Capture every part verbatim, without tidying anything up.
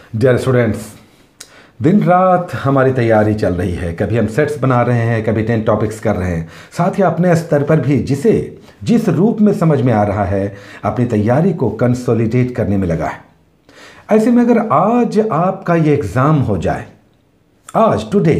Dear students, दिन रात हमारी तैयारी चल रही है। कभी हम सेट्स बना रहे हैं, कभी टेन टॉपिक्स कर रहे हैं। साथ ही अपने स्तर पर भी जिसे जिस रूप में समझ में आ रहा है अपनी तैयारी को कंसोलिडेट करने में लगा है। ऐसे में अगर आज आपका ये एग्ज़ाम हो जाए, आज टुडे,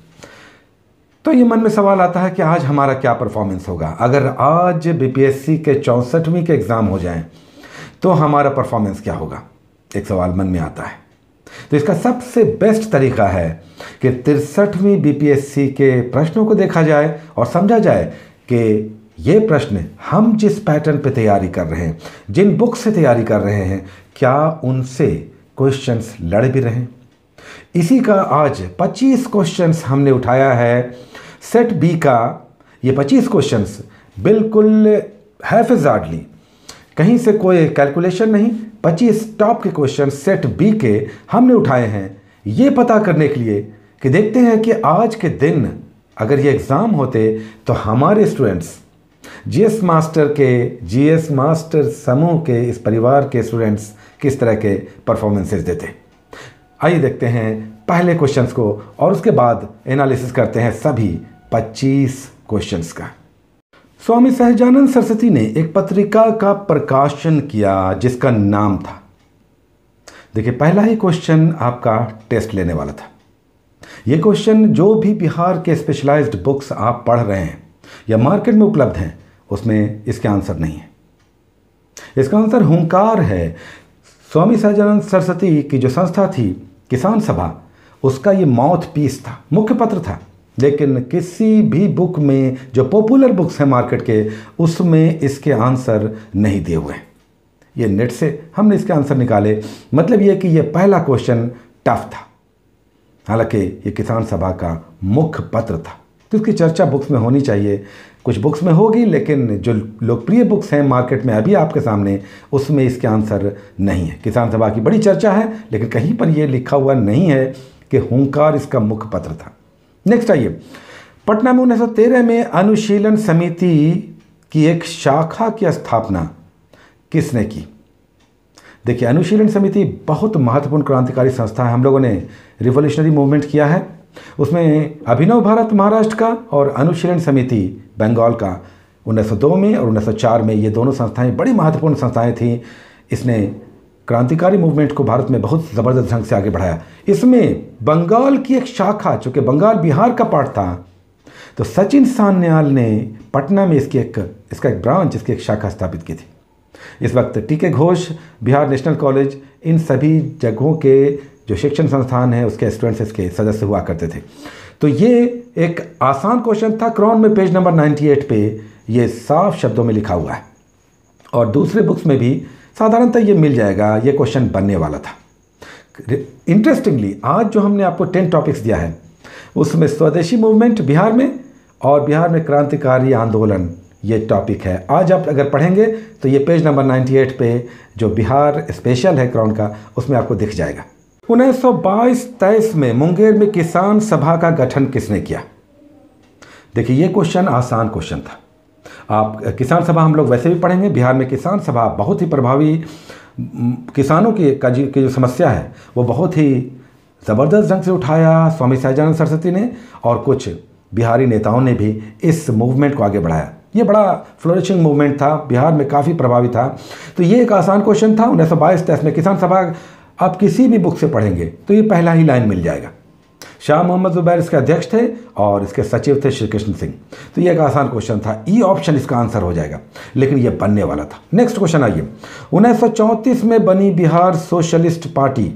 तो ये मन में सवाल आता है कि आज हमारा क्या परफॉर्मेंस होगा। अगर आज बीपीएससी के चौंसठवीं के एग्ज़ाम हो जाएं तो हमारा परफॉर्मेंस क्या होगा, एक सवाल मन में आता है। तो इसका सबसे बेस्ट तरीका है कि तिरसठवीं बीपीएससी के प्रश्नों को देखा जाए और समझा जाए कि ये प्रश्न हम जिस पैटर्न पे तैयारी कर रहे हैं, जिन बुक से तैयारी कर रहे हैं, क्या उनसे क्वेश्चंस लड़ भी रहे हैं। इसी का आज पच्चीस क्वेश्चंस हमने उठाया है सेट बी का। ये पच्चीस क्वेश्चंस बिल्कुल हैफिज़ार्डली, कहीं से कोई कैलकुलेशन नहीं, पच्चीस टॉप के क्वेश्चन सेट बी के हमने उठाए हैं ये पता करने के लिए कि देखते हैं कि आज के दिन अगर ये एग्ज़ाम होते तो हमारे स्टूडेंट्स जीएस मास्टर के जीएस मास्टर समूह के इस परिवार के स्टूडेंट्स किस तरह के परफॉर्मेंसेस देते। आइए देखते हैं पहले क्वेश्चंस को और उसके बाद एनालिसिस करते हैं सभी पच्चीस क्वेश्चंस का। स्वामी सहजानंद सरस्वती ने एक पत्रिका का प्रकाशन किया जिसका नाम था, देखिए पहला ही क्वेश्चन आपका टेस्ट लेने वाला था। ये क्वेश्चन जो भी बिहार के स्पेशलाइज्ड बुक्स आप पढ़ रहे हैं या मार्केट में उपलब्ध हैं उसमें इसके आंसर नहीं है। इसका आंसर हुंकार है। स्वामी सहजानंद सरस्वती की जो संस्था थी किसान सभा, उसका ये माउथ पीस था, मुख्य पत्र था। लेकिन किसी भी बुक में जो पॉपुलर बुक्स हैं मार्केट के, उसमें इसके आंसर नहीं दिए हुए हैं। ये नेट से हमने इसके आंसर निकाले। मतलब ये कि ये पहला क्वेश्चन टफ था। हालांकि ये किसान सभा का मुख्य पत्र था तो इसकी चर्चा बुक्स में होनी चाहिए। कुछ बुक्स में होगी लेकिन जो लोकप्रिय बुक्स हैं मार्केट में अभी आपके सामने, उसमें इसके आंसर नहीं है। किसान सभा की बड़ी चर्चा है लेकिन कहीं पर यह लिखा हुआ नहीं है कि हुंकार इसका मुख्य पत्र था। नेक्स्ट आइए, पटना में उन्नीस सौ तेरह में अनुशीलन समिति की एक शाखा की स्थापना किसने की। देखिए अनुशीलन समिति बहुत महत्वपूर्ण क्रांतिकारी संस्था है। हम लोगों ने रिवॉल्यूशनरी मूवमेंट किया है, उसमें अभिनव भारत महाराष्ट्र का और अनुशीलन समिति बंगाल का उन्नीस सौ दो में और उन्नीस सौ चार में, ये दोनों संस्थाएं बड़ी महत्वपूर्ण संस्थाएं थीं। इसने क्रांतिकारी मूवमेंट को भारत में बहुत ज़बरदस्त ढंग से आगे बढ़ाया। इसमें बंगाल की एक शाखा, चूँकि बंगाल बिहार का पार्ट था, तो सचिन सान्याल ने पटना में इसकी एक इसका एक ब्रांच, इसकी एक शाखा स्थापित की थी। इस वक्त T K Ghosh, Bihar national college, इन सभी जगहों के जो शिक्षण संस्थान हैं उसके स्टूडेंट्स इसके सदस्य हुआ करते थे। तो ये एक आसान क्वेश्चन था। क्रॉन में पेज नंबर अट्ठानवे पे ये साफ शब्दों में लिखा हुआ है और दूसरे बुक्स में भी साधारणतः ये मिल जाएगा। ये क्वेश्चन बनने वाला था। इंटरेस्टिंगली आज जो हमने आपको टेन टॉपिक्स दिया है उसमें स्वदेशी मूवमेंट बिहार में और बिहार में क्रांतिकारी आंदोलन ये टॉपिक है। आज आप अगर पढ़ेंगे तो ये पेज नंबर अट्ठानवे पे जो बिहार स्पेशल है क्रॉन का, उसमें आपको दिख जाएगा। उन्नीस सौ बाईस तेईस में मुंगेर में किसान सभा का गठन किसने किया। देखिए ये क्वेश्चन आसान क्वेश्चन था। आप किसान सभा हम लोग वैसे भी पढ़ेंगे। बिहार में किसान सभा बहुत ही प्रभावी, किसानों की का जी की जो समस्या है वो बहुत ही ज़बरदस्त ढंग से उठाया स्वामी सहजानंद सरस्वती ने और कुछ बिहारी नेताओं ने भी इस मूवमेंट को आगे बढ़ाया। ये बड़ा फ्लोरिशिंग मूवमेंट था, बिहार में काफ़ी प्रभावी था। तो ये एक आसान क्वेश्चन था। उन्नीस सौ बाईस तेईस में किसान सभा आप किसी भी बुक से पढ़ेंगे तो ये पहला ही लाइन मिल जाएगा। शाह मोहम्मद जुबैर इसके अध्यक्ष थे और इसके सचिव थे श्री कृष्ण सिंह। तो ये एक आसान क्वेश्चन था, ई ऑप्शन इसका आंसर हो जाएगा, लेकिन ये बनने वाला था। नेक्स्ट क्वेश्चन आइए, उन्नीस सौ चौंतीस में बनी बिहार सोशलिस्ट पार्टी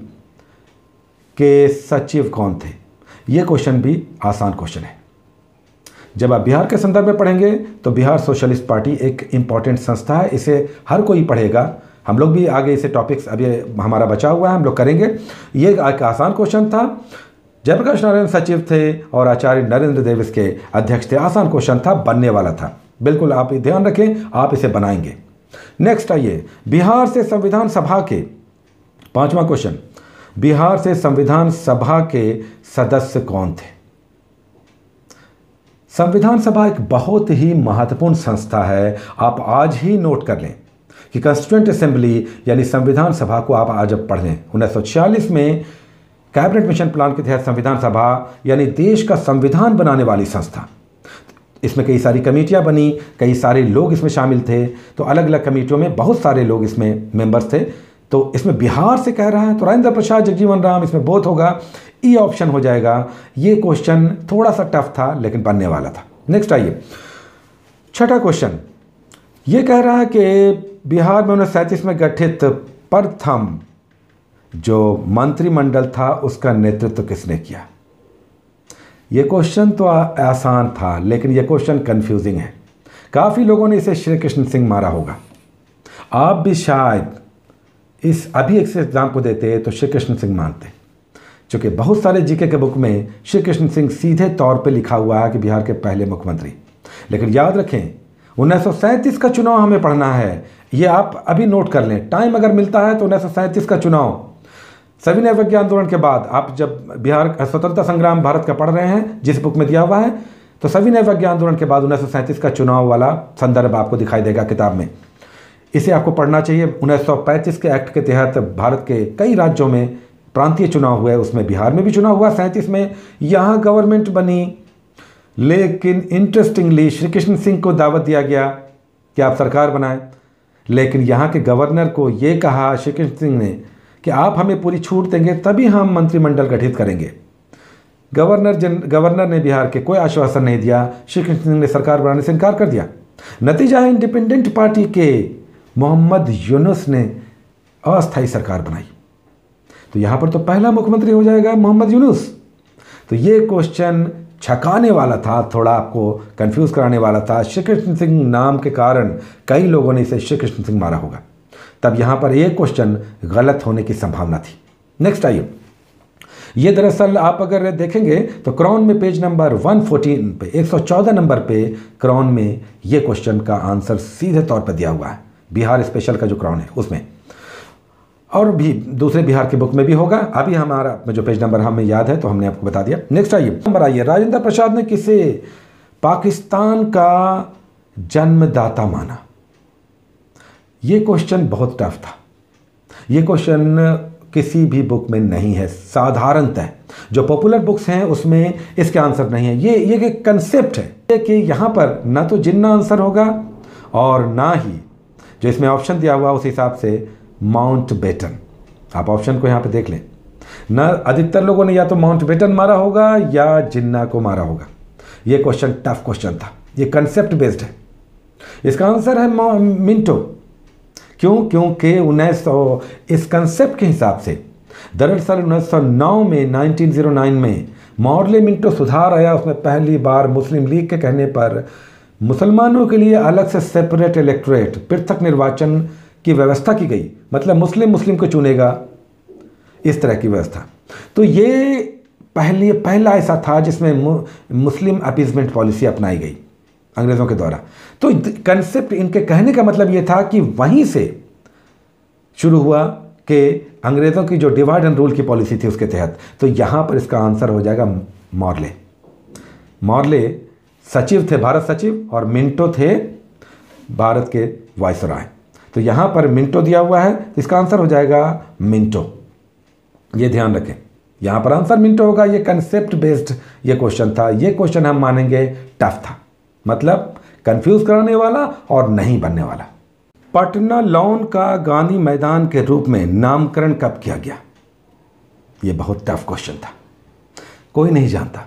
के सचिव कौन थे। ये क्वेश्चन भी आसान क्वेश्चन है। जब आप बिहार के संदर्भ में पढ़ेंगे तो बिहार सोशलिस्ट पार्टी एक इम्पॉर्टेंट संस्था है, इसे हर कोई पढ़ेगा। हम लोग भी आगे इसे टॉपिक्स अभी हमारा बचा हुआ है, हम लोग करेंगे। ये एक आसान क्वेश्चन था। जयप्रकाश नारायण सचिव थे और आचार्य नरेंद्र देव इसके अध्यक्ष थे। आसान क्वेश्चन था, बनने वाला था। बिल्कुल आप ध्यान रखें, आप इसे बनाएंगे। नेक्स्ट आइए, बिहार से संविधान सभा के, पांचवा क्वेश्चन, बिहार से संविधान सभा के सदस्य कौन थे। संविधान सभा एक बहुत ही महत्वपूर्ण संस्था है, आप आज ही नोट कर लें। कि कॉन्स्टिट्यूएंट असेंबली यानी संविधान सभा को आप आज अब पढ़ लें। उन्नीस सौ छियालीस में कैबिनेट मिशन प्लान के तहत संविधान सभा यानी देश का संविधान बनाने वाली संस्था, इसमें कई सारी कमेटियां बनी, कई सारे लोग इसमें शामिल थे। तो अलग अलग कमेटियों में बहुत सारे लोग इसमें मेंबर्स थे। तो इसमें बिहार से कह रहा है तो राजेंद्र प्रसाद, जगजीवन राम, इसमें बोथ होगा, ई ऑप्शन हो जाएगा। ये क्वेश्चन थोड़ा सा टफ था लेकिन बनने वाला था। नेक्स्ट आइए, छठा क्वेश्चन ये कह रहा है कि बिहार में उन्नीस सौ सैंतीस में गठित प्रथम जो मंत्रिमंडल था उसका नेतृत्व किसने किया। ये क्वेश्चन तो आसान था लेकिन ये क्वेश्चन कंफ्यूजिंग है। काफ़ी लोगों ने इसे श्री कृष्ण सिंह मारा होगा। आप भी शायद इस अभी एक एग्जाम को देते तो श्री कृष्ण सिंह मानते, क्योंकि बहुत सारे जीके के बुक में श्री कृष्ण सिंह सीधे तौर पे लिखा हुआ है कि बिहार के पहले मुख्यमंत्री। लेकिन याद रखें उन्नीस सौ सैंतीस का चुनाव हमें पढ़ना है, ये आप अभी नोट कर लें। टाइम अगर मिलता है तो उन्नीस सौ सैंतीस का चुनाव सविनय अवज्ञा आंदोलन के बाद, आप जब बिहार स्वतंत्रता संग्राम भारत का पढ़ रहे हैं जिस बुक में दिया हुआ है, तो सविनय अवज्ञा आंदोलन के बाद उन्नीस सौ सैंतीस का चुनाव वाला संदर्भ आपको दिखाई देगा किताब में। इसे आपको पढ़ना चाहिए। उन्नीस सौ पैंतीस के एक्ट के तहत भारत के कई राज्यों में प्रांतीय चुनाव हुए, उसमें बिहार में भी चुनाव हुआ सैंतीस में। यहाँ गवर्नमेंट बनी, लेकिन इंटरेस्टिंगली श्री कृष्ण सिंह को दावत दिया गया कि आप सरकार बनाएं। लेकिन यहाँ के गवर्नर को ये कहा श्री कृष्ण सिंह ने कि आप हमें पूरी छूट देंगे तभी हम मंत्रिमंडल गठित करेंगे। गवर्नर जन गवर्नर ने बिहार के कोई आश्वासन नहीं दिया। श्री कृष्ण सिंह ने सरकार बनाने से इनकार कर दिया। नतीजा है इंडिपेंडेंट पार्टी के मोहम्मद यूनुस ने अस्थायी सरकार बनाई। तो यहाँ पर तो पहला मुख्यमंत्री हो जाएगा मोहम्मद यूनुस। तो ये क्वेश्चन छकाने वाला था, थोड़ा आपको कंफ्यूज कराने वाला था। श्री कृष्ण सिंह नाम के कारण कई लोगों ने इसे श्री कृष्ण सिंह मारा होगा। तब यहाँ पर एक क्वेश्चन गलत होने की संभावना थी। नेक्स्ट आइए, ये दरअसल आप अगर देखेंगे तो क्रॉन में पेज नंबर एक सौ चौदह पे एक सौ चौदह नंबर पे क्रॉन में ये क्वेश्चन का आंसर सीधे तौर पर दिया हुआ है। बिहार स्पेशल का जो क्रॉन है उसमें, और भी दूसरे बिहार के बुक में भी होगा। अभी हमारा जो पेज नंबर हमें याद है तो हमने आपको बता दिया। नेक्स्ट आइए, नंबर आइए, राजेंद्र प्रसाद ने किसे पाकिस्तान का जन्मदाता माना। ये क्वेश्चन बहुत टफ था। ये क्वेश्चन किसी भी बुक में नहीं है। साधारणतः जो पॉपुलर बुक्स हैं उसमें इसके आंसर नहीं है। ये ये एक कंसेप्ट है कि यहाँ पर ना तो जिन्ना आंसर होगा और ना ही जो इसमें ऑप्शन दिया हुआ उस हिसाब से माउंट बेटन। आप ऑप्शन को यहाँ पे देख लें ना, अधिकतर लोगों ने या तो माउंट बेटन मारा होगा या जिन्ना को मारा होगा। ये क्वेश्चन टफ क्वेश्चन था, ये कंसेप्ट बेस्ड है। इसका आंसर है मिंटो। क्यों? क्योंकि उन्नीस सौ इस कंसेप्ट के हिसाब से दरअसल उन्नीस सौ नौ में उन्नीस सौ नौ में मॉर्ले मिंटो सुधार आया। उसमें पहली बार मुस्लिम लीग के कहने पर मुसलमानों के लिए अलग से सेपरेट इलेक्टोरेट, पृथक निर्वाचन की व्यवस्था की गई। मतलब मुस्लिम मुस्लिम को चुनेगा, इस तरह की व्यवस्था। तो ये पहले पहला ऐसा था जिसमें मुस्लिम अपीजमेंट पॉलिसी अपनाई गई अंग्रेज़ों के द्वारा। तो कंसेप्ट इनके कहने का मतलब ये था कि वहीं से शुरू हुआ कि अंग्रेज़ों की जो डिवाइड एंड रूल की पॉलिसी थी उसके तहत। तो यहाँ पर इसका आंसर हो जाएगा मॉर्ले। मॉर्ले सचिव थे, भारत सचिव, और मिंटो थे भारत के वायसराय। तो यहाँ पर मिंटो दिया हुआ है तो इसका आंसर हो जाएगा मिंटो। ये ध्यान रखें, यहाँ पर आंसर मिंटो होगा। ये कंसेप्ट बेस्ड ये क्वेश्चन था। ये क्वेश्चन हम मानेंगे टफ था, मतलब कंफ्यूज कराने वाला और नहीं बनने वाला। पटना लॉन का गांधी मैदान के रूप में नामकरण कब किया गया? ये बहुत टफ क्वेश्चन था, कोई नहीं जानता।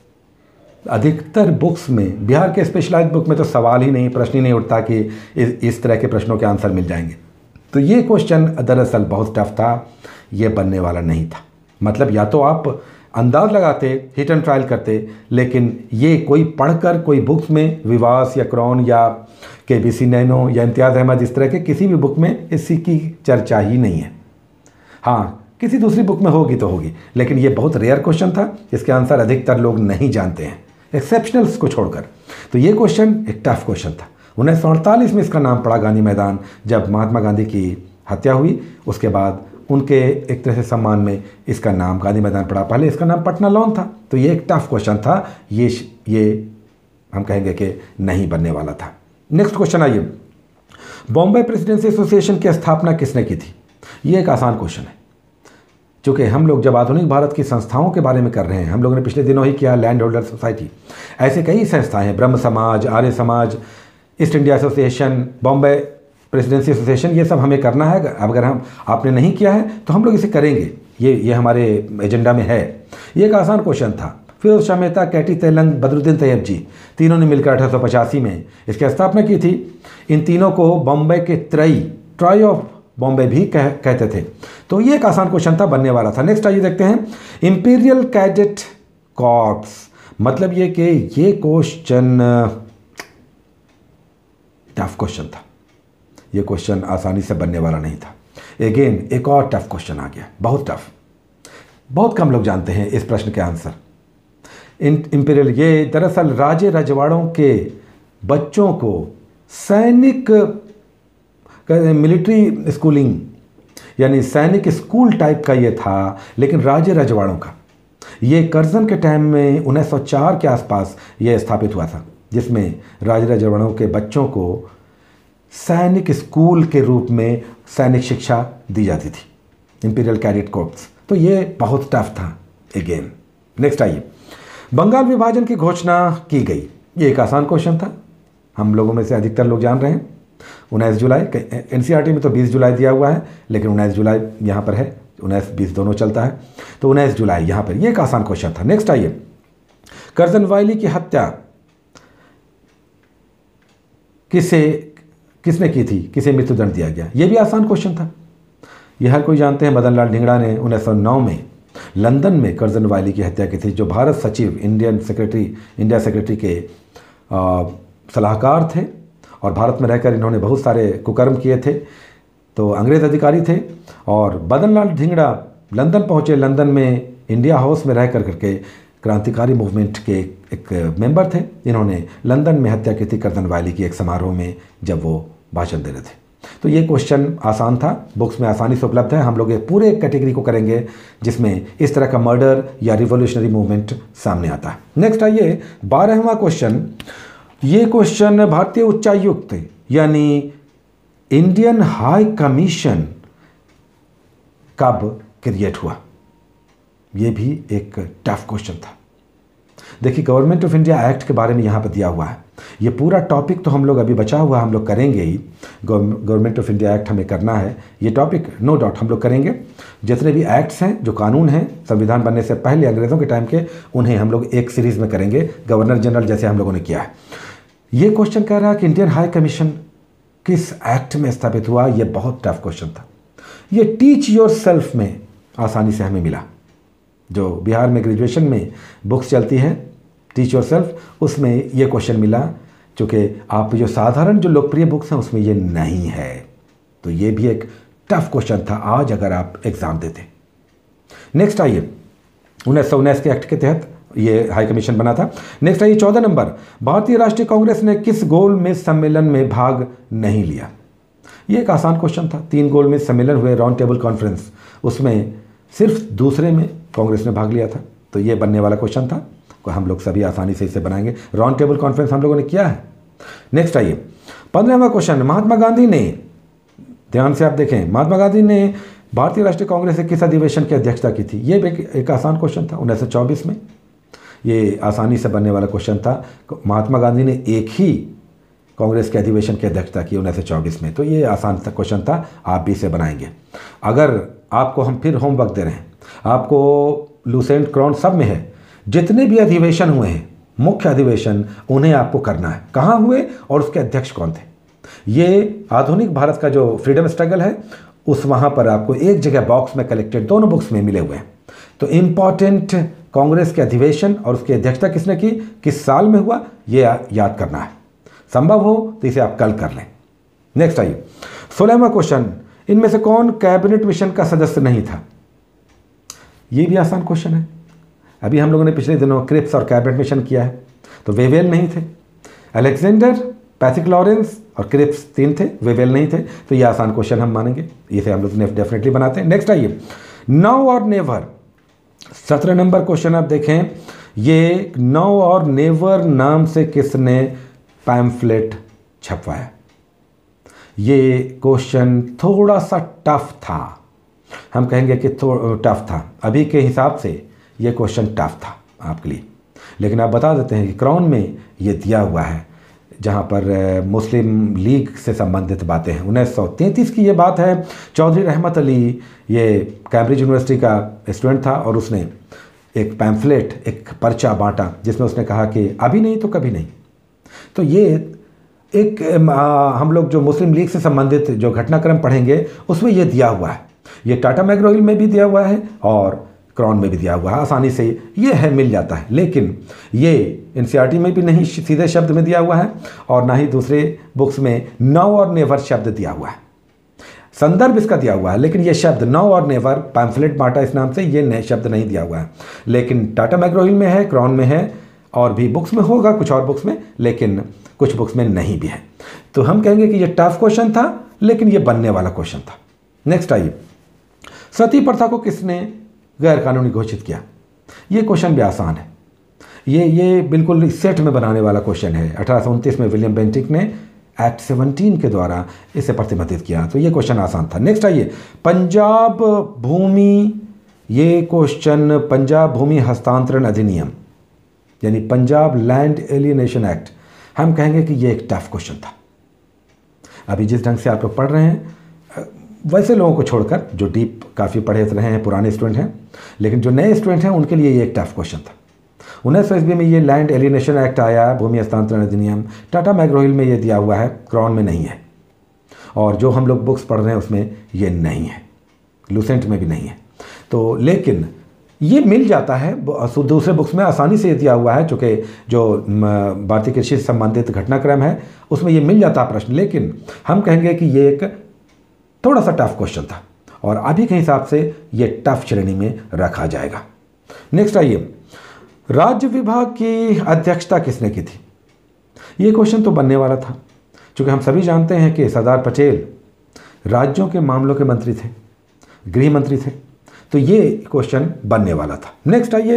अधिकतर बुक्स में, बिहार के स्पेशलाइज्ड बुक में तो सवाल ही नहीं, प्रश्न ही नहीं उठता कि इस, इस तरह के प्रश्नों के आंसर मिल जाएंगे। तो ये क्वेश्चन दरअसल बहुत टफ था, ये बनने वाला नहीं था। मतलब या तो आप अंदाज लगाते, हिट एंड ट्रायल करते, लेकिन ये कोई पढ़कर कोई बुक्स में विवास या क्रॉन या के बी सी नैनो या इम्तियाज़ अहमद इस तरह के किसी भी बुक में इसी की चर्चा ही नहीं है। हाँ, किसी दूसरी बुक में होगी तो होगी, लेकिन ये बहुत रेयर क्वेश्चन था। इसके आंसर अधिकतर लोग नहीं जानते हैं, एक्सेप्शनल्स को छोड़कर। तो ये क्वेश्चन एक टफ क्वेश्चन था। उन्नीस सौ अड़तालीस में इसका नाम पड़ा गांधी मैदान, जब महात्मा गांधी की हत्या हुई। उसके बाद उनके एक तरह से सम्मान में इसका नाम गांधी मैदान पड़ा। पहले इसका नाम पटना लॉन था। तो ये एक टफ क्वेश्चन था, ये ये हम कहेंगे कि नहीं बनने वाला था। नेक्स्ट क्वेश्चन आइए, बॉम्बे प्रेसिडेंसी एसोसिएशन की स्थापना किसने की थी? ये एक आसान क्वेश्चन है, क्योंकि हम लोग जब आधुनिक भारत की संस्थाओं के बारे में कर रहे हैं, हम लोगों ने पिछले दिनों ही किया लैंड होल्डर सोसाइटी, ऐसे कई संस्थाएं हैं, ब्रह्म Samaj, Arya Samaj, East India association, Bombay presidency association, ये सब हमें करना है। अगर हम आपने नहीं किया है तो हम लोग इसे करेंगे, ये ये हमारे एजेंडा में है। ये एक आसान क्वेश्चन था। फिरोज शाह मेहता, कैटी तेलंग, बदरुद्दीन तैयब जी, तीनों ने मिलकर अठारह सौ पचासी में इसकी स्थापना की थी। इन तीनों को बॉम्बे के त्रयी, ट्राई ऑफ बॉम्बे भी कह, कहते थे। तो ये एक आसान क्वेश्चन था, बनने वाला था। नेक्स्ट आइए देखते हैं, इंपीरियल कैडेट कॉर्प्स, मतलब ये कि ये क्वेश्चन टफ क्वेश्चन था, ये क्वेश्चन आसानी से बनने वाला नहीं था। अगेन एक और टफ क्वेश्चन आ गया, बहुत टफ, बहुत कम लोग जानते हैं इस प्रश्न के आंसर। इंपीरियल, ये दरअसल राजे रजवाड़ों के बच्चों को सैनिक मिलिट्री स्कूलिंग, यानी सैनिक स्कूल टाइप का ये था, लेकिन राजे रजवाड़ों का। ये कर्जन के टाइम में उन्नीस सौ चार के आसपास ये स्थापित हुआ था, जिसमें राजे रजवाड़ों के बच्चों को सैनिक स्कूल के रूप में सैनिक शिक्षा दी जाती थी, इंपीरियल कैडेट कॉर्प्स। तो ये बहुत टफ था अगेन। नेक्स्ट आइए, बंगाल विभाजन की घोषणा की गई, ये एक आसान क्वेश्चन था, हम लोगों में से अधिकतर लोग जान रहे हैं। उन्नीस जुलाई, एनसीईआरटी में तो बीस जुलाई दिया हुआ है, लेकिन उन्नीस जुलाई यहाँ पर है, उन्नीस बीस दोनों चलता है, तो उन्नीस जुलाई यहाँ पर, ये एक आसान क्वेश्चन था। नेक्स्ट आइए, कर्जन वायली की हत्या किसे किसने की थी, किसे मृत्युदंड दिया गया, ये भी आसान क्वेश्चन था, ये हर कोई जानते हैं। मदन लाल धिंगड़ा ने उन्नीस सौ नौ में लंदन में कर्जन वायली की हत्या की थी, जो भारत सचिव, इंडियन सेक्रेटरी, इंडिया सेक्रेटरी के आ, सलाहकार थे, और भारत में रहकर इन्होंने बहुत सारे कुकर्म किए थे, तो अंग्रेज़ अधिकारी थे। और मदन लाल धिंगड़ा लंदन पहुँचे, लंदन में इंडिया हाउस में रह कर करके क्रांतिकारी मूवमेंट के एक मेंबर थे, इन्होंने लंदन में हत्या की थी कर्जन वायली की एक समारोह में, जब वो भाषण दे रहे थे। तो ये क्वेश्चन आसान था, बुक्स में आसानी से उपलब्ध है। हम लोग एक पूरे कैटेगरी को करेंगे जिसमें इस तरह का मर्डर या रिवॉल्यूशनरी मूवमेंट सामने आता है। नेक्स्ट आइए, बारहवां क्वेश्चन, ये क्वेश्चन भारतीय उच्चायुक्त यानी इंडियन हाई कमीशन कब क्रिएट हुआ, ये भी एक टफ क्वेश्चन था। देखिए, गवर्नमेंट ऑफ इंडिया एक्ट के बारे में यहाँ पर दिया हुआ है, ये पूरा टॉपिक तो हम लोग अभी बचा हुआ हम लोग करेंगे ही, गवर्नमेंट ऑफ इंडिया एक्ट हमें करना है, ये टॉपिक नो डाउट हम लोग करेंगे। जितने भी एक्ट्स हैं, जो कानून हैं संविधान बनने से पहले अंग्रेज़ों के टाइम के, उन्हें हम लोग एक सीरीज़ में करेंगे, गवर्नर जनरल जैसे हम लोगों ने किया है। ये क्वेश्चन कह रहा है कि इंडियन हाई कमीशन किस एक्ट में स्थापित हुआ, ये बहुत टफ क्वेश्चन था। ये टीच योर सेल्फ में आसानी से हमें मिला, जो बिहार में ग्रेजुएशन में बुक्स चलती हैं टीच योर सेल्फ, उसमें ये क्वेश्चन मिला, चूँकि आप जो साधारण जो लोकप्रिय बुक्स हैं उसमें ये नहीं है, तो ये भी एक टफ क्वेश्चन था आज अगर आप एग्ज़ाम देते। नेक्स्ट आइए, उन्नीस सौ उन्नीस के एक्ट के तहत ये हाई कमीशन बना था। नेक्स्ट आइए, चौदह नंबर, भारतीय राष्ट्रीय कांग्रेस ने किस गोलमेज सम्मेलन में भाग नहीं लिया, ये एक आसान क्वेश्चन था। तीन गोलमेज सम्मेलन हुए, राउंड टेबल कॉन्फ्रेंस, उसमें सिर्फ दूसरे में कांग्रेस ने भाग लिया था, तो ये बनने वाला क्वेश्चन था, हम लोग सभी आसानी से इसे बनाएंगे। राउंड टेबल कॉन्फ्रेंस हम लोगों ने किया है। नेक्स्ट आइए, पंद्रहवां क्वेश्चन, महात्मा गांधी ने, ध्यान से आप देखें, महात्मा गांधी ने भारतीय राष्ट्रीय कांग्रेस के किस अधिवेशन की अध्यक्षता की थी, ये एक, एक आसान क्वेश्चन था, उन्नीस सौ चौबीस में, ये आसानी से बनने वाला क्वेश्चन था। महात्मा गांधी ने एक ही कांग्रेस के अधिवेशन की अध्यक्षता की उन्नीस सौ चौबीस में, तो ये आसान क्वेश्चन था, आप भी इसे बनाएंगे। अगर आपको हम फिर होमवर्क दे रहे हैं, आपको लूसेंट क्रॉन सब में है, जितने भी अधिवेशन हुए हैं, मुख्य अधिवेशन, उन्हें आपको करना है, कहाँ हुए और उसके अध्यक्ष कौन थे। ये आधुनिक भारत का जो फ्रीडम स्ट्रगल है, उस वहाँ पर आपको एक जगह बॉक्स में कलेक्टेड, दोनों बुक्स में मिले हुए हैं। तो इम्पॉर्टेंट कांग्रेस के अधिवेशन और उसकी अध्यक्षता किसने की, किस साल में हुआ, ये याद करना है। संभव हो तो इसे आप कल कर लें। नेक्स्ट आइए, सोलहवां क्वेश्चन, इनमें से कौन कैबिनेट मिशन का सदस्य नहीं था, ये भी आसान क्वेश्चन है। अभी हम लोगों ने पिछले दिनों क्रिप्स और कैबिनेट मिशन किया है, तो वेवेल नहीं थे, अलेक्जेंडर, पैथिक लॉरेंस और क्रिप्स तीन थे, वेवेल नहीं थे, तो ये आसान क्वेश्चन हम मानेंगे, इसे हम लोग डेफिनेटली बनाते हैं। नेक्स्ट आइए, नाउ और नेवर, सत्रह नंबर क्वेश्चन आप देखें, ये नाउ और नेवर नाम से किसने पैम्फलेट छपवाया, ये क्वेश्चन थोड़ा सा टफ था, हम कहेंगे कि थोड़ा टफ था, अभी के हिसाब से ये क्वेश्चन टफ था आपके लिए। लेकिन आप बता देते हैं कि क्रॉन में ये दिया हुआ है, जहाँ पर मुस्लिम लीग से संबंधित बातें हैं। उन्नीस सौ तैंतीस की ये बात है। चौधरी रहमत अली ये कैम्ब्रिज यूनिवर्सिटी का स्टूडेंट था और उसने एक पैम्फलेट, एक पर्चा बांटा जिसमें उसने कहा कि अभी नहीं तो कभी नहीं। तो ये एक आ, हम लोग जो मुस्लिम लीग से संबंधित जो घटनाक्रम पढ़ेंगे उसमें ये दिया हुआ है। ये टाटा मैग्रो हिल में भी दिया हुआ है और क्रॉन में भी दिया हुआ है, आसानी से ये है मिल जाता है। लेकिन ये एनसीईआरटी में भी नहीं सीधे शब्द में दिया हुआ है और ना ही दूसरे बुक्स में नाउ और नेवर शब्द दिया हुआ है। संदर्भ इसका दिया हुआ है लेकिन ये शब्द नाउ और नेवर, पैम्फलेट बांटा इस नाम से, ये नए शब्द नहीं दिया हुआ है। लेकिन टाटा मैग्रो हिल में है, क्रॉन में है और भी बुक्स में होगा, कुछ और बुक्स में, लेकिन कुछ बुक्स में नहीं भी है। तो हम कहेंगे कि ये टफ क्वेश्चन था लेकिन ये बनने वाला क्वेश्चन था। नेक्स्ट आइए, सती प्रथा को किसने गैर कानूनी घोषित किया? ये क्वेश्चन भी आसान है। ये ये बिल्कुल सेट में बनाने वाला क्वेश्चन है। अठारह सौ उनतीस में विलियम बेंटिक ने एक्ट सत्रह के द्वारा इसे प्रतिबंधित किया, तो ये क्वेश्चन आसान था। नेक्स्ट आइए, पंजाब भूमि, ये क्वेश्चन पंजाब भूमि हस्तांतरण अधिनियम यानी पंजाब लैंड एलियनेशन एक्ट, हम कहेंगे कि ये एक टफ क्वेश्चन था। अभी जिस ढंग से आप लोग पढ़ रहे हैं, वैसे लोगों को छोड़कर जो डीप काफ़ी पढ़े रहे हैं, पुराने स्टूडेंट हैं, लेकिन जो नए स्टूडेंट हैं उनके लिए ये एक टफ क्वेश्चन था। उन्नीस सौ ईस्वी में ये लैंड एलियनेशन एक्ट आया, भूमि हस्तांतरण अधिनियम। टाटा मैग्रो हिल में ये दिया हुआ है, क्रॉन में नहीं है और जो हम लोग बुक्स पढ़ रहे हैं उसमें ये नहीं है, लूसेंट में भी नहीं है। तो लेकिन ये मिल जाता है दूसरे बुक्स में, आसानी से ये दिया हुआ है, चूँकि जो भारतीय कृषि से संबंधित घटनाक्रम है उसमें ये मिल जाता है प्रश्न। लेकिन हम कहेंगे कि ये एक थोड़ा सा टफ क्वेश्चन था और अभी के हिसाब से ये टफ श्रेणी में रखा जाएगा। नेक्स्ट आइए, राज्य विभाग की अध्यक्षता किसने की थी? ये क्वेश्चन तो बनने वाला था, क्योंकि हम सभी जानते हैं कि सरदार पटेल राज्यों के मामलों के मंत्री थे, गृह मंत्री थे, तो ये क्वेश्चन बनने वाला था। नेक्स्ट आइए,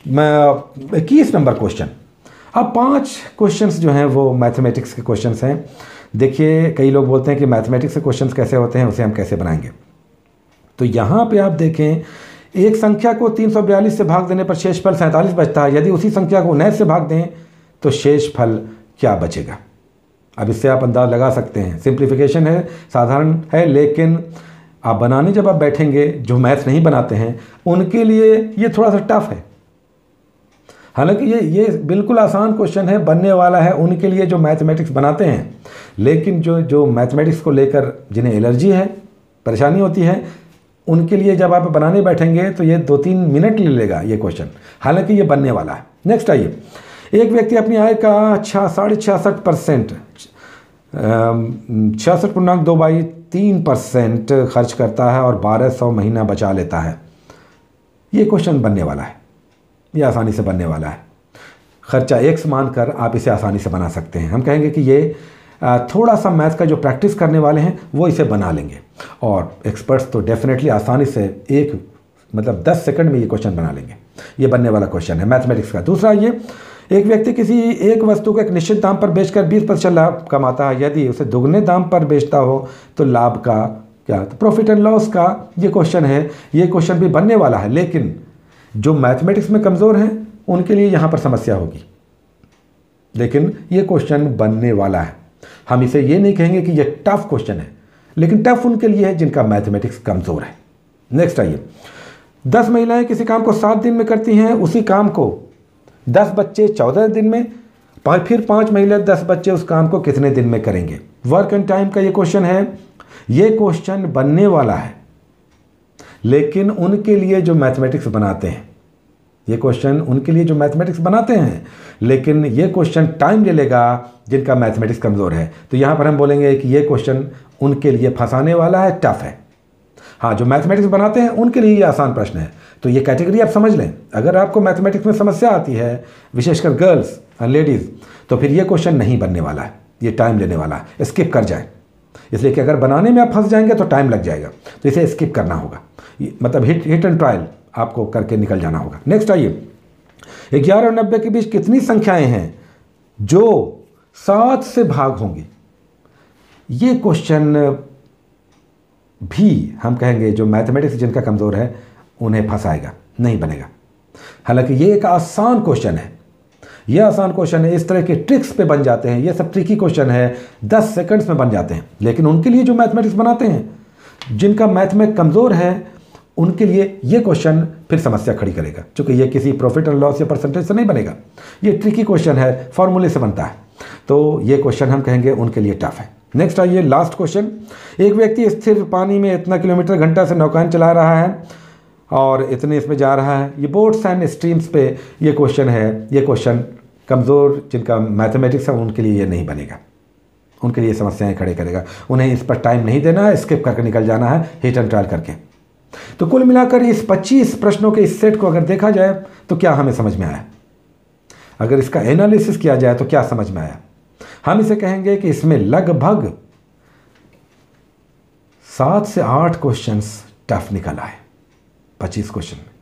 इक्कीस नंबर क्वेश्चन। अब पांच क्वेश्चंस जो हैं वो मैथमेटिक्स के क्वेश्चंस हैं। देखिए, कई लोग बोलते हैं कि मैथमेटिक्स के क्वेश्चंस कैसे होते हैं, उसे हम कैसे बनाएंगे। तो यहाँ पे आप देखें, एक संख्या को तीन सौ बयालीस से भाग देने पर शेषफल सैंतालीस बचता है। यदि उसी संख्या को उन्नीस से भाग दें तो शेषफल क्या बचेगा? अब इससे आप अंदाज लगा सकते हैं। सिंप्लीफिकेशन है, साधारण है, लेकिन आप बनाने जब आप बैठेंगे, जो मैथ नहीं बनाते हैं उनके लिए ये थोड़ा सा टफ है। हालांकि ये ये बिल्कुल आसान क्वेश्चन है, बनने वाला है उनके लिए जो मैथमेटिक्स बनाते हैं। लेकिन जो जो मैथमेटिक्स को लेकर जिन्हें एलर्जी है, परेशानी होती है, उनके लिए जब आप बनाने बैठेंगे तो ये दो तीन मिनट ले लेगा ये क्वेश्चन। हालांकि ये बनने वाला है। नेक्स्ट आइए, एक व्यक्ति अपनी आय का छः साढ़े छियासठ परसेंट छियासठ पूर्णांक दो बाई तीन परसेंट खर्च करता है और बारह सौ महीना बचा लेता है। ये क्वेश्चन बनने वाला है, ये आसानी से बनने वाला है। खर्चा एक्स मानकर आप इसे आसानी से बना सकते हैं। हम कहेंगे कि ये थोड़ा सा मैथ का जो प्रैक्टिस करने वाले हैं वो इसे बना लेंगे और एक्सपर्ट्स तो डेफिनेटली आसानी से एक मतलब दस सेकंड में ये क्वेश्चन बना लेंगे। ये बनने वाला क्वेश्चन है मैथमेटिक्स का। दूसरा ये, एक व्यक्ति किसी एक वस्तु को एक निश्चित दाम पर बेचकर बीस प्रतिशत लाभ कमाता है। यदि उसे दुगने दाम पर बेचता हो तो लाभ का क्या? तो प्रॉफिट एंड लॉस का ये क्वेश्चन है। ये क्वेश्चन भी बनने वाला है, लेकिन जो मैथमेटिक्स में कमज़ोर हैं उनके लिए यहाँ पर समस्या होगी। लेकिन ये क्वेश्चन बनने वाला है। हम इसे ये नहीं कहेंगे कि ये टफ क्वेश्चन है, लेकिन टफ उनके लिए है जिनका मैथमेटिक्स कमज़ोर है। नेक्स्ट आइए, दस महिलाएं किसी काम को सात दिन में करती हैं, उसी काम को दस बच्चे चौदह दिन में, फिर पांच महिला दस बच्चे उस काम को कितने दिन में करेंगे? वर्क एंड टाइम का ये क्वेश्चन है। ये क्वेश्चन बनने वाला है, लेकिन उनके लिए जो मैथमेटिक्स बनाते हैं, ये क्वेश्चन उनके लिए जो मैथमेटिक्स बनाते हैं, लेकिन ये क्वेश्चन टाइम ले लेगा जिनका मैथमेटिक्स कमज़ोर है। तो यहाँ पर हम बोलेंगे कि ये क्वेश्चन उनके लिए फंसाने वाला है, टफ है। हाँ, जो मैथमेटिक्स बनाते हैं उनके लिए ये आसान प्रश्न है। तो ये कैटेगरी आप समझ लें। अगर आपको मैथमेटिक्स में समस्या आती है, विशेषकर गर्ल्स और लेडीज़, तो फिर ये क्वेश्चन नहीं बनने वाला है, ये टाइम लेने वाला है, स्किप कर जाए। इसलिए कि अगर बनाने में आप फंस जाएंगे तो टाइम लग जाएगा, तो इसे स्किप करना होगा। मतलब हिट हिट एंड ट्रायल आपको करके निकल जाना होगा। नेक्स्ट आइए, ग्यारह और नब्बे के बीच कितनी संख्याएं हैं जो सात से भाग होंगी? ये क्वेश्चन भी हम कहेंगे जो मैथमेटिक्स जिनका कमज़ोर है उन्हें फंसाएगा, नहीं बनेगा। हालांकि ये एक आसान क्वेश्चन है, ये आसान क्वेश्चन है, इस तरह के ट्रिक्स पे बन जाते हैं, ये सब ट्रिकी क्वेश्चन है, दस सेकंड्स में बन जाते हैं। लेकिन उनके लिए जो मैथमेटिक्स बनाते हैं, जिनका मैथ में कमज़ोर है, उनके लिए ये क्वेश्चन फिर समस्या खड़ी करेगा, क्योंकि ये किसी प्रॉफिट एंड लॉस या परसेंटेज से नहीं बनेगा, ये ट्रिकी क्वेश्चन है, फॉर्मूले से बनता है। तो ये क्वेश्चन हम कहेंगे उनके लिए टफ है। नेक्स्ट आइए लास्ट क्वेश्चन। एक व्यक्ति स्थिर पानी में इतना किलोमीटर घंटा से नौकाएं चला रहा है और इतने इसमें जा रहा है। ये बोट्स एंड स्ट्रीम्स पे ये क्वेश्चन है। ये क्वेश्चन कमज़ोर जिनका मैथमेटिक्स है उनके लिए ये नहीं बनेगा, उनके लिए समस्याएं खड़े करेगा। उन्हें इस पर टाइम नहीं देना है, स्किप करके निकल जाना है हिट एंड ट्रायल करके। तो कुल मिलाकर इस पच्चीस प्रश्नों के इस सेट को अगर देखा जाए तो क्या हमें समझ में आया, अगर इसका एनालिसिस किया जाए तो क्या समझ में आया? हम इसे कहेंगे कि इसमें लगभग सात से आठ क्वेश्चंस टफ निकल आए पच्चीस क्वेश्चन में।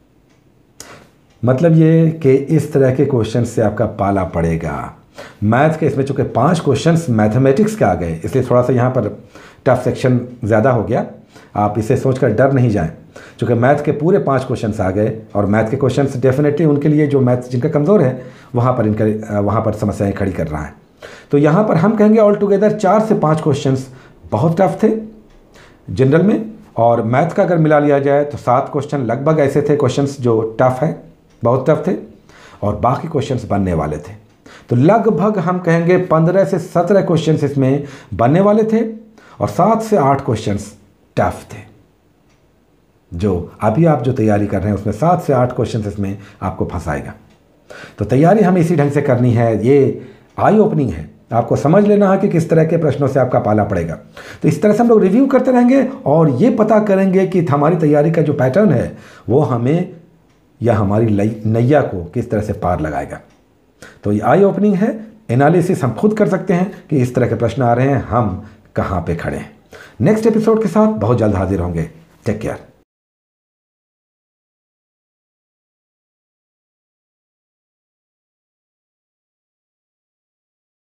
मतलब ये कि इस तरह के क्वेश्चन से आपका पाला पड़ेगा। मैथ के इसमें चूंकि पांच क्वेश्चंस मैथमेटिक्स के आ गए, इसलिए थोड़ा सा यहाँ पर टफ सेक्शन ज़्यादा हो गया। आप इसे सोचकर डर नहीं जाएं, चूँकि मैथ के पूरे पांच क्वेश्चंस आ गए और मैथ के क्वेश्चंस डेफिनेटली उनके लिए जो मैथ जिनका कमज़ोर है वहाँ पर इनका वहाँ पर समस्याएं खड़ी कर रहा है। तो यहाँ पर हम कहेंगे ऑल टुगेदर चार से पाँच क्वेश्चंस बहुत टफ थे जनरल में, और मैथ का अगर मिला लिया जाए तो सात क्वेश्चन लगभग ऐसे थे क्वेश्चंस जो टफ है, बहुत टफ थे, और बाकी क्वेश्चंस बनने वाले थे। तो लगभग हम कहेंगे पंद्रह से सत्रह क्वेश्चंस इसमें बनने वाले थे और सात से आठ क्वेश्चंस टफ थे। जो अभी आप जो तैयारी कर रहे हैं उसमें सात से आठ क्वेश्चंस इसमें आपको फंसाएगा। तो तैयारी हमें इसी ढंग से करनी है। ये आई ओपनिंग है, आपको समझ लेना है कि किस तरह के प्रश्नों से आपका पाला पड़ेगा। तो इस तरह से हम लोग रिव्यू करते रहेंगे और ये पता करेंगे कि हमारी तैयारी का जो पैटर्न है वो हमें या हमारी नैया को किस तरह से पार लगाएगा। तो ये आई ओपनिंग है, एनालिसिस हम खुद कर सकते हैं कि इस तरह के प्रश्न आ रहे हैं, हम कहाँ पे खड़े हैं। नेक्स्ट एपिसोड के साथ बहुत जल्द हाजिर होंगे। Take care.